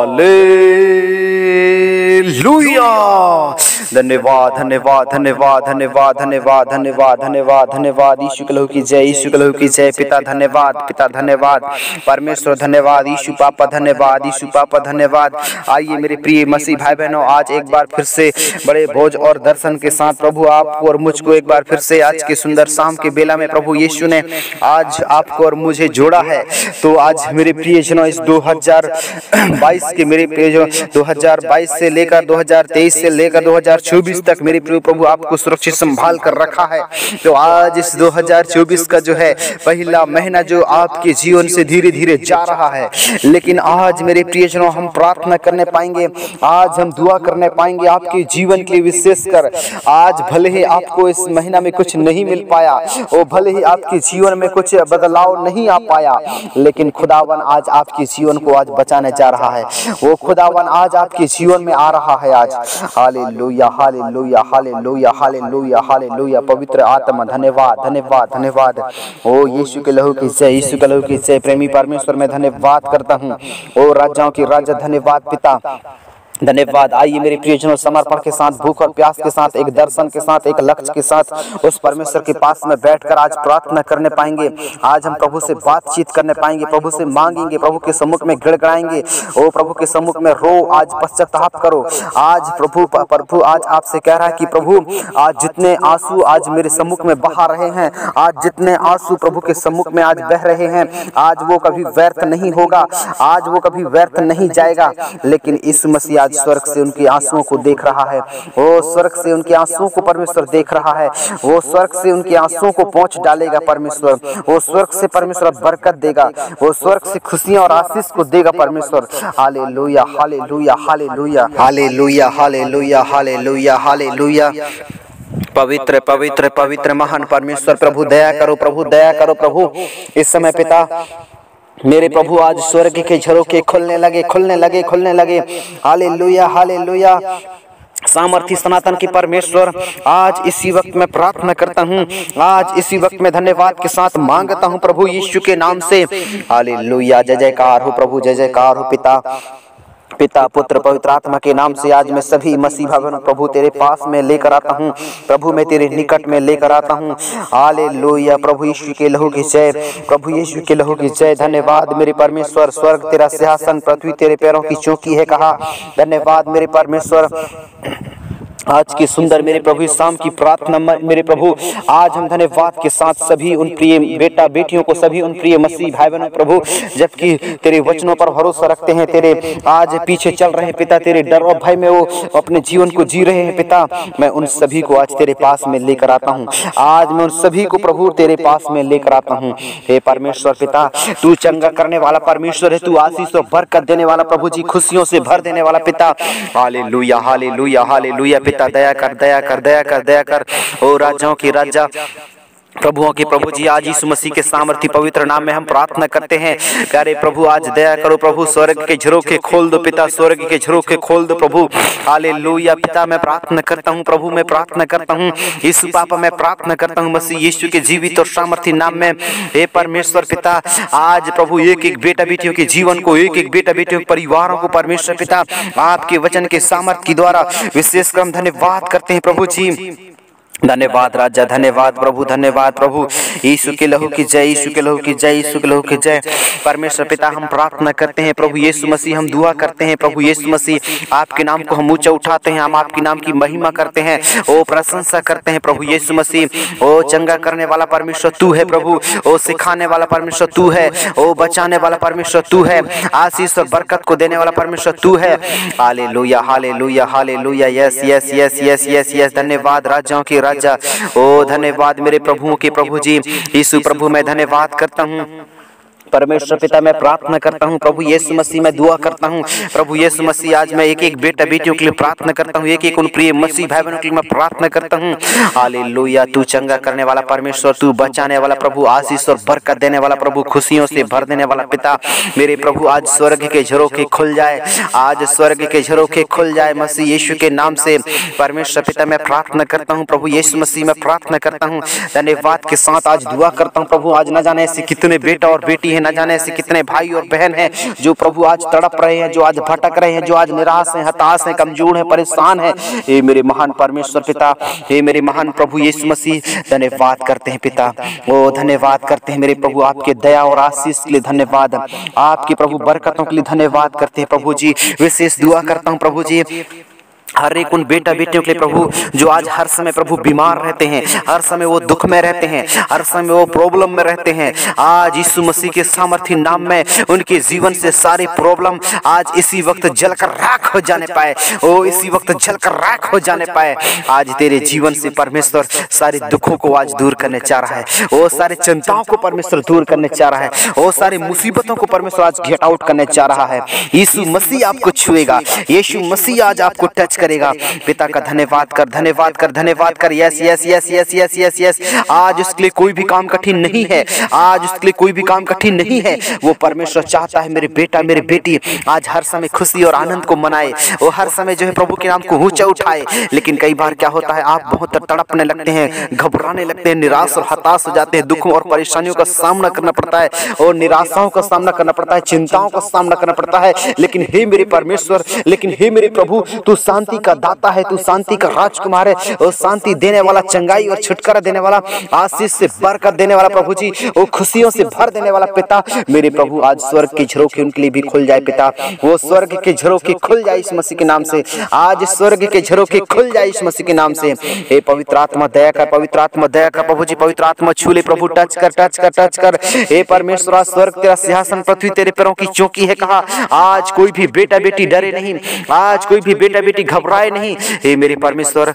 Hallelujah. धन्यवाद धन्यवाद धन्यवाद धन्यवाद धन्यवाद धन्यवाद धन्यवाद धन्यवाद। यीशु के लहू की जय, यीशु के लहू की जय। पिता धन्यवाद, पिता धन्यवाद, परमेश्वर धन्यवाद, यीशु पापा धन्यवाद, यीशु पापा धन्यवाद। आइए मेरे प्रिय मसीह भाई बहनों, आज एक बार फिर से बड़े भोज और दर्शन के साथ प्रभु आपको और मुझको एक बार फिर से आज के सुंदर शाम के बेला में प्रभु यीशु ने आज आपको और मुझे जोड़ा है। तो आज मेरे प्रियजनों, इस 2022 के मेरे प्रियजनों, 2022 से लेकर 2023 से लेकर 2024 तक मेरे प्रिय प्रभु आपको सुरक्षित संभाल कर रखा है। तो आज इस 2024 का जो है पहला महीना जो आपके जीवन से धीरे धीरे जा रहा है, लेकिन आज मेरे प्रियजनों हम प्रार्थना करने पाएंगे, आज हम दुआ करने पाएंगे आपके जीवन के विशेषकर। आज भले ही आपको इस महीना में कुछ नहीं मिल पाया, और भले ही आपके जीवन में कुछ बदलाव नहीं आ पाया, लेकिन खुदावन आज आपके जीवन को आज बचाने जा रहा है। वो खुदावन आज आपके जीवन में आ रहा है आज। Hallelujah hallelujah hallelujah hallelujah hallelujah. पवित्र आत्मा धन्यवाद धन्यवाद धन्यवाद। ओ यीशु के लहू की जय, यीशु के लहू की जय। प्रेमी परमेश्वर मैं धन्यवाद करता हूँ। ओ राजाओं की राजा धन्यवाद पिता, धन्यवाद। आइए मेरे प्रियजनों, समर्पण के साथ, भूख और प्यास के साथ, एक दर्शन के साथ, एक लक्ष्य के साथ उस परमेश्वर के पास में बैठकर आज प्रार्थना करने पाएंगे। आज हम प्रभु से बातचीत करने पाएंगे, प्रभु से मांगेंगे, प्रभु के सम्मुख में गिड़गिड़ाएंगे। ओ प्रभु के सम्मुख में रो, आज पश्चाताप करो। आज प्रभु आज आपसे कह रहा है कि प्रभु आज जितने आंसू आज मेरे सम्मुख में बहा रहे हैं, आज जितने आंसू प्रभु के सम्मुख में आज बह रहे हैं, आज वो कभी व्यर्थ नहीं होगा, आज वो कभी व्यर्थ नहीं जाएगा। लेकिन इस मसीह स्वर्ग से उनके आंसुओं को देख रहा है। वो स्वर्ग से उनके आंसुओं को परमेश्वर देख रहा है। वो स्वर्ग से उनके आंसुओं को पहुंच डालेगा परमेश्वर। वो स्वर्ग से परमेश्वर बरकत देगा, वो स्वर्ग से खुशियां और आशीष को देगा परमेश्वर। Hallelujah hallelujah hallelujah hallelujah hallelujah hallelujah hallelujah. पवित्र पवित्र पवित्र महान परमेश्वर प्रभु दया करो, प्रभु दया करो। प्रभु इस समय पिता मेरे प्रभु आज स्वर्ग के झरोखे खुलने लगे, खुलने लगे, खुलने लगे। Hallelujah hallelujah. सामर्थी सनातन की परमेश्वर, आज इसी वक्त मैं प्रार्थना करता हूँ, आज इसी वक्त मैं धन्यवाद के साथ मांगता हूँ प्रभु यीशु के नाम से। हालेलुया। जय जयकार हो प्रभु, जय जयकार हो पिता, पिता पुत्र पवित्र आत्मा के नाम से। आज मैं सभी मसीह भवन प्रभु तेरे पास में लेकर आता हूँ, प्रभु मैं तेरे निकट में लेकर आता हूँ। हालेलुया। प्रभु यीशु के लहू की जय, प्रभु यीशु के लहू की जय। धन्यवाद मेरे परमेश्वर, स्वर्ग तेरा सिंहासन, पृथ्वी तेरे पैरों की चौकी है कहा। धन्यवाद मेरे परमेश्वर। आज की सुंदर मेरे प्रभु शाम की प्रार्थना मेरे प्रभु, आज हम धन्यवाद के साथ सभी उन प्रिय बेटा बेटियों को, सभी उन प्रिय मसीह भाई बहनों प्रभु, जबकि तेरे वचनों पर भरोसा रखते हैं, तेरे आज पीछे चल रहे हैं पिता, तेरे डर और भय में वो अपने जीवन को जी रहे हैं पिता, मैं उन सभी को आज तेरे पास में लेकर आता हूँ। आज मैं उन सभी को प्रभु तेरे पास में लेकर आता हूँ। हे परमेश्वर पिता, तू चंगा करने वाला परमेश्वर है, तू आशीष और बरकत देने वाला प्रभु जी, खुशियों से भर देने वाला पिता। Hallelujah hallelujah hallelujah. पिता दया कर, दया कर, दया कर, दया कर। ओ राजाओं की राजा, प्रभुओं के प्रभु जी, आज यीशु मसीह के सामर्थी पवित्र नाम में हम प्रार्थना करते हैं। प्यारे प्रभु आज दया करो प्रभु, स्वर्ग के झरोखे खोल दो पिता, स्वर्ग के झरोखे खोल दो प्रभु। हालेलुया। पिता मैं प्रार्थना करता हूँ प्रभु, मैं प्रार्थना करता हूँ यीशु पापा, मैं प्रार्थना करता हूँ मसीह यीशु के जीवित और सामर्थी नाम में। हे परमेश्वर पिता, आज प्रभु एक एक बेटा बेटियों के जीवन को, एक एक बेटा बेटियों के परिवारों को परमेश्वर पिता आपके वचन के सामर्थ्य के द्वारा विशेष क्रम धन्यवाद करते हैं प्रभु जी। धन्यवाद राजा, धन्यवाद प्रभु, धन्यवाद प्रभु। यीशु के लहू की जय, यीशु के लहू की जय, यीशु के लहू की जय। परमेश्वर पिता हम प्रार्थना करते हैं प्रभु यीशु मसीह, हम दुआ करते हैं प्रभु यीशु मसीह, आपके नाम को हम ऊंचा उठाते हैं, हम आपके नाम की महिमा करते हैं, ओ प्रशंसा करते हैं प्रभु यीशु मसीह। ओ चंगा करने वाला परमेश्वर तू है प्रभु, ओ सिखाने वाला परमेश्वर तू है, ओ बचाने वाला परमेश्वर तू है, आशीष और बरकत को देने वाला परमेश्वर तू है। Hallelujah hallelujah hallelujah. Yes yes yes yes yes yes. धन्यवाद राजाओं की राजा, ओ धन्यवाद मेरे प्रभुओं के प्रभु जी। यीशु प्रभु मैं धन्यवाद करता हूँ परमेश्वर पिता, मैं प्रार्थना करता हूँ प्रभु यीशु मसीह, मैं दुआ करता हूँ प्रभु यीशु मसीह। आज मैं एक एक बेटा बेटियों के लिए प्रार्थना करता हूँ, एक एक उन प्रिय मसीह भाई बहनों के लिए मैं प्रार्थना करता हूँ। हालेलुया। तू चंगा करने वाला परमेश्वर, तू बचाने वाला प्रभु, आशीष और बरकत देने वाला प्रभु, खुशियों से भर देने वाला पिता मेरे प्रभु, आज स्वर्ग के झरोखे खुल जाए, आज स्वर्ग के झरोखे खुल जाए मसीह यीशु के नाम से। परमेश्वर पिता मैं प्रार्थना करता हूँ प्रभु यीशु मसीह, मैं प्रार्थना करता हूँ धन्यवाद के साथ आज दुआ करता हूँ प्रभु। आज न जाने ऐसे कितने बेटा और बेटी हैं। न जाने ऐसे कितने भाई और बहन हैं जो प्रभु आज तड़प रहे हैं, जो आज भटक रहे हैं, जो आज निराश हैं, हताश हैं, कमजोर हैं, परेशान हैं। हे मेरे महान परमेश्वर पिता, हे मेरे महान प्रभु यीशु मसीह, धन्यवाद करते हैं पिता। ओ धन्यवाद करते हैं मेरे प्रभु, आपके दया और आशीष के लिए धन्यवाद, आपकी प्रभु बरकतों के लिए धन्यवाद करते हैं प्रभु जी। विशेष दुआ करता हूँ प्रभु जी हर एक उन बेटा बेटियों के लिए प्रभु जो आज हर समय प्रभु बीमार रहते हैं, हर समय वो दुख में रहते हैं, हर समय वो प्रॉब्लम में रहते हैं। आज यीशु मसीह के सामर्थी नाम में उनके जीवन से सारे प्रॉब्लम आज इसी वक्त जलकर राख हो जाने पाए, ओ इसी वक्त जलकर राख हो जाने पाए। आज तेरे जीवन से परमेश्वर सारे दुखों को आज दूर करने चाह रहा है, वो सारे चिंताओं को परमेश्वर दूर करने चाह रहा है, वो सारे मुसीबतों को परमेश्वर आज गेट आउट करने चाह रहा है। यीशु मसीह आपको छुएगा, यीशु मसीह आज आपको टच करेगा। पिता का धन्यवाद कर, धन्यवाद कर, धन्यवाद कर। Yes yes yes yes yes yes yes. आज उसके लिए कोई भी काम कठिन नहीं है, आज उसके लिए कोई भी काम कठिन नहीं है। वो परमेश्वर चाहता है मेरे बेटा मेरे बेटी आज हर समय खुशी और आनंद को मनाए, वो हर समय जो है प्रभु के नाम को ऊंचा उठाए। लेकिन कई बार क्या होता है, आप बहुत तड़पने लगते हैं, घबराने लगते हैं, निराश और हताश हो जाते हैं, दुखों और परेशानियों का सामना करना पड़ता है और निराशाओं का सामना करना पड़ता है, चिंताओं का सामना करना पड़ता है। लेकिन हे मेरे परमेश्वर, लेकिन हे मेरे प्रभु, तू शांति का दाता है, तू शांति का राजकुमार है, और शांति देने वाला, चंगाई और छुटकारा देने वाला, आशीष से बरकत देने वाला प्रभु जी, वो खुशियों से भर देने वाला पिता मेरे प्रभु। आज स्वर्ग के झरोखे उनके लिए भी खुल जाए पिता, वो स्वर्ग के झरोखे खुल जाए इस मसीह के नाम से। आज स्वर्ग के झरोखे खुल जाए इस मसीह के नाम से। हे पवित्र आत्मा दया कर, पवित्र आत्मा दया कर प्रभु जी, पवित्र आत्मा छू ले प्रभु, टच कर टच कर टच कर। हे परमेश्वर, आज स्वर्ग तेरा सिंहासन, पृथ्वी तेरे पैरों की चौकी है। कहा आज कोई भी बेटा बेटी डरे नहीं, आज कोई भी बेटा बेटी घबराए नहीं। हे मेरे परमेश्वर,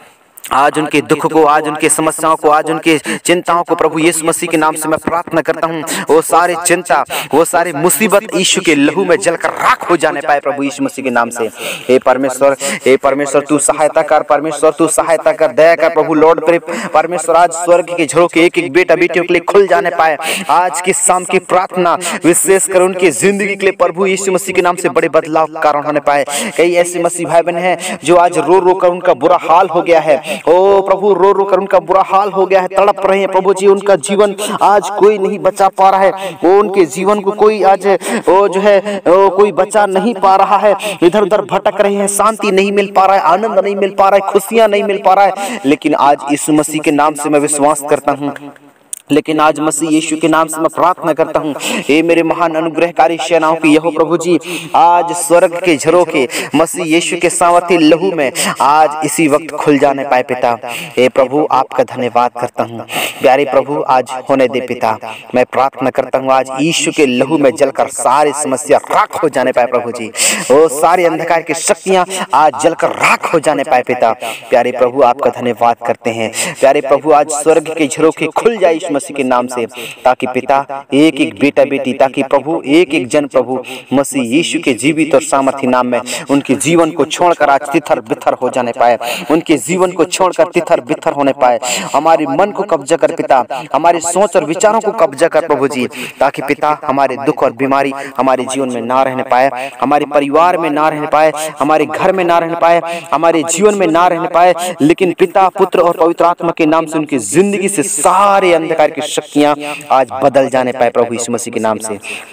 आज उनके दुख को, आज उनके समस्याओं को, आज उनके चिंताओं को प्रभु यीशु मसीह के नाम से मैं प्रार्थना करता हूँ। वो सारे चिंता, वो सारे मुसीबत यीशु के लहू में जलकर राख हो जाने पाए प्रभु यीशु मसीह के नाम से। हे परमेश्वर, हे परमेश्वर, तू सहायता कर, परमेश्वर तू सहायता कर, दया कर प्रभु लॉर्ड परमेश्वर। आज स्वर्ग के झरोखे एक एक बेटा बेटियों के लिए खुल जाने पाए। आज की शाम की प्रार्थना विशेषकर उनकी जिंदगी के लिए प्रभु यीशु मसीह के नाम से बड़े बदलाव का कारण होने पाए। कई ऐसे मसीह भाई बहन हैं जो आज रो रो कर उनका बुरा हाल हो गया है, ओ प्रभु रो रो कर उनका बुरा हाल हो गया है, तड़प रहे हैं प्रभु जी। उनका जीवन आज कोई नहीं बचा पा रहा है, वो उनके जीवन को कोई आज वो जो है वो कोई बचा नहीं पा रहा है, इधर उधर भटक रहे हैं, शांति नहीं मिल पा रहा है, आनंद नहीं मिल पा रहा है, खुशियां नहीं मिल पा रहा है। लेकिन आज यीशु मसीह के नाम से मैं विश्वास करता हूँ, लेकिन आज मसीह यीशु के नाम से मैं प्रार्थना करता हूँ, हे मेरे महान अनुग्रहकारी सेनाओं की यहो प्रभु जी, आज स्वर्ग के झरोखे मसीह यीशु के सामर्थी लहू में आज इसी वक्त खुल जाने पाए पिता। हे प्रभु, आपका धन्यवाद करता हूँ प्यारे प्रभु, आज होने दे पिता। मैं प्रार्थना करता हूँ आज यीशु के लहू में जलकर सारी समस्या राख हो जाने पाए प्रभु जी, वो सारी अंधकार की शक्तियाँ आज जलकर राख हो जाने पाए पिता। प्यारे प्रभु, आपका धन्यवाद करते हैं प्यारे प्रभु। आज स्वर्ग के झरोखे खुल जाए मसीह के नाम से, ताकि पिता एक एक बेटा बेटी, ताकि प्रभु एक एक जन प्रभु मसीह यीशु के जीवित और सामर्थी नाम में उनके जीवन को छोड़कर आज तिथर बिथर हो जाने पाए, उनके जीवन को छोड़कर तिथर बिथर होने पाए। हमारे मन को कब्जा कर पिता, हमारे सोच और विचारों को कब्जा कर प्रभु जी, ताकि पिता हमारे दुख और बीमारी हमारे जीवन में ना रहने पाए, हमारे परिवार में ना रहने पाए, हमारे घर में ना रहने पाए, हमारे जीवन में ना रहने पाए। लेकिन पिता, पुत्र और पवित्र आत्मा के नाम से उनकी जिंदगी से सारे अंधकार की शक्तियां आज बदल जाने पाए प्रभु यीशु मसीह के नाम से।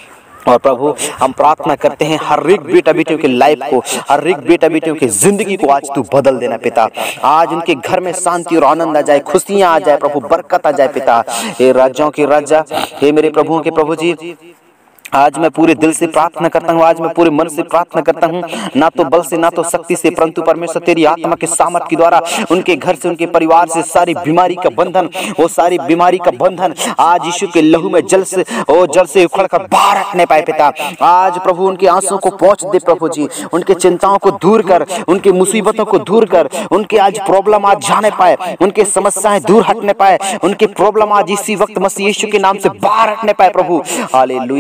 और प्रभु, हम प्रार्थना करते हैं हर एक बेटा बेटियों के लाइफ को, हर एक बेटा बेटियों की जिंदगी को आज तू बदल देना पिता। आज उनके घर में शांति और आनंद आ जाए, खुशियां आ जाए प्रभु, बरकत आ जाए पिता। हे राजाओं के राजा, हे मेरे प्रभुओं के प्रभु जी, आज मैं पूरे दिल से प्रार्थना करता हूँ, आज मैं पूरे मन से प्रार्थना करता हूँ, ना तो बल से ना तो शक्ति से, परंतु परमेश्वर तेरी आत्मा के सामर्थ के द्वारा उनके घर से, उनके परिवार से सारी बीमारी का बंधन, वो सारी बीमारी का बंधन आज यीशु के लहू में जल से उखड़ कर बाहर हटने पाए पिता। आज प्रभु उनके आंसुओं को पहुँच दे प्रभु जी, उनके चिंताओं को दूर कर, उनकी मुसीबतों को दूर कर, उनके आज प्रॉब्लम आज जाने पाए, उनके समस्याएं दूर हटने पाए, उनके प्रॉब्लम आज इसी वक्त मसीह यीशु के नाम से बाहर हटने पाए प्रभु। हालेलुया, दया कर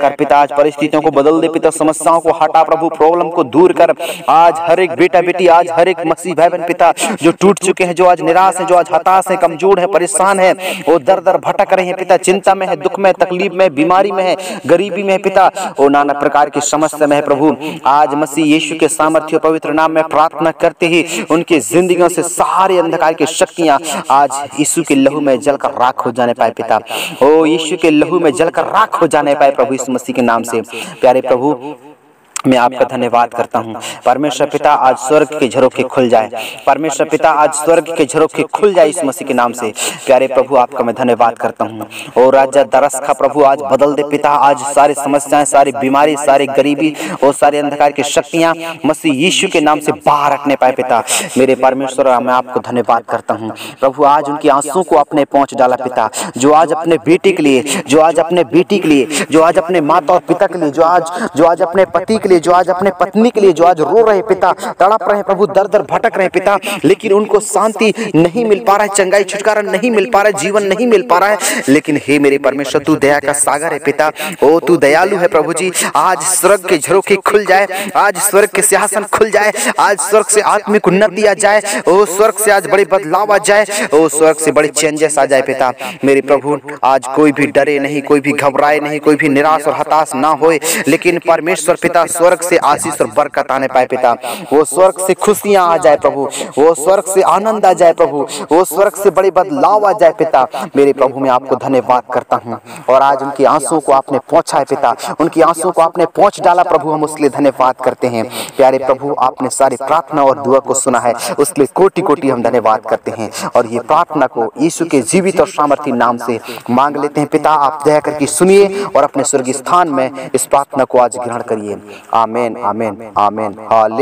कर पिता आज परिस्थितियों को बदल दे पिता, समस्याओं को हटा प्रभु, प्रॉब्लम को दूर कर। आज हर एक बेटा बेटी, आज हर एक मसीह भाई बहन पिता जो टूट चुके हैं, जो आज निराश है, जो आज हताश है, कमजोर है, परेशान है, वो दर दर भटक रहे हैं पिता, चिंता में है, दुख में, तकलीफ में, बीमारी में है, गरीबी में है पिता, वो नाना प्रकार की समस्या में है प्रभु। आज मसीह यीशु के सामर्थ्य पवित्र नाम में प्रार्थना करते ही उनकी जिंदगियों से सारे अंधकार की शक्तियां आज यीशु के लहू में जलकर राख हो जाने पाए पिता। ओ यीशु के लहू में जलकर राख हो जाने पाए प्रभु यीशु मसीह के नाम से। प्यारे प्रभु मैं आपका धन्यवाद करता हूँ। परमेश्वर पिता आज स्वर्ग के झरोखे खुल जाए, परमेश्वर पिता आज स्वर्ग के झरोखे खुल जाए इस मसीह के नाम से। प्यारे प्रभु आपका मैं धन्यवाद करता हूँ। और राजा दरस का प्रभु आज बदल दे पिता, आज सारी समस्याएं, सारी बीमारी, सारी गरीबी और सारे अंधकार की शक्तियां मसीह यीशु के नाम से बाहर रखने पाए पिता। मेरे परमेश्वर मैं आपको धन्यवाद करता हूँ प्रभु। आज उनकी आंसू को अपने पहुँच डाला पिता, जो आज अपने बेटे के लिए, जो आज अपने बेटी के लिए, जो आज अपने माता और पिता के लिए, जो आज अपने पति के लिए, जो आज अपने पत्नी के लिए, जो आज रो रहे पिता, तड़प रहे प्रभु, दर दर भटक रहे पिता, लेकिन उनको शांति नहीं मिल पा रहा है, चंगाई छुटकारा नहीं मिल पा रहा है, जीवन नहीं मिल पा रहा है। लेकिन हे मेरे परमेश्वर तू दया का सागर है पिता, ओ तू दयालु है प्रभु जी। आज स्वर्ग के झरोखे खुल जाए, आज स्वर्ग के सिंहासन खुल जाए, आज स्वर्ग से आत्मिक उन्नति आ जाए, ओ स्वर्ग से आज बड़े बदलाव आ जाए, ओ स्वर्ग से बड़े चेंजेस आ जाए पिता। मेरे प्रभु आज कोई भी डरे नहीं, कोई भी घबराए नहीं, कोई भी निराश और हताश ना होए, लेकिन परमेश्वर पिता स्वर्ग से आशीष और बरकत आने पाए पिता। वो स्वर्ग से खुशियां आ जाए प्रभु, वो स्वर्ग से आनंद आ जाए प्रभु, वो स्वर्ग से बड़े बदलाव आ जाए पिता। मेरे प्रभु मैं आपको धन्यवाद करता हूँ। और आज उनकी आंसुओं को आपने पहुंचा है पिता, उनकी आंसुओं को आपने पहुंच डाला प्रभु, हम उसके लिए धन्यवाद करते हैं। प्यारे प्रभु आपने सारी प्रार्थना और दुआ को सुना है, उसके लिए कोटि कोटि हम धन्यवाद करते हैं। और ये प्रार्थना को यीशु के जीवित और सामर्थी नाम से मांग लेते हैं पिता। आप दया करके सुनिए और अपने स्वर्गीय स्थान में इस प्रार्थना को आज ग्रहण करिए। आमीन आमीन आमीन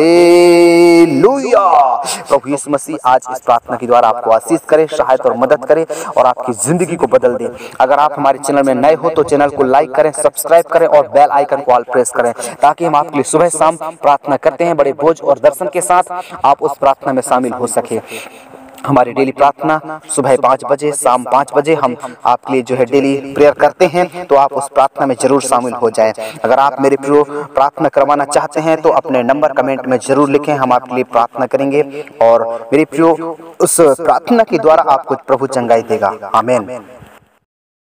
हालेलुया। प्रभु यीशु मसीह आज इस प्रार्थना के द्वारा आपको आशीष करे, सहायता और मदद करे और आपकी जिंदगी को बदल दे। अगर आप हमारे चैनल में नए हो तो चैनल को लाइक करें, सब्सक्राइब करें और बेल आइकन को ऑल प्रेस करें, ताकि हम आपके लिए सुबह शाम प्रार्थना करते हैं बड़े बोझ और दर्शन के साथ आप उस प्रार्थना में शामिल हो सके। हमारी डेली प्रार्थना सुबह 5 बजे, शाम 5 बजे हम आपके लिए जो है डेली प्रेयर करते हैं, तो आप उस प्रार्थना में जरूर शामिल हो जाएं। अगर आप मेरे प्रियो प्रार्थना करवाना चाहते हैं तो अपने नंबर कमेंट में जरूर लिखें, हम आपके लिए प्रार्थना करेंगे और मेरे प्रियो उस प्रार्थना के द्वारा आपको प्रभु चंगाई देगा। आमीन।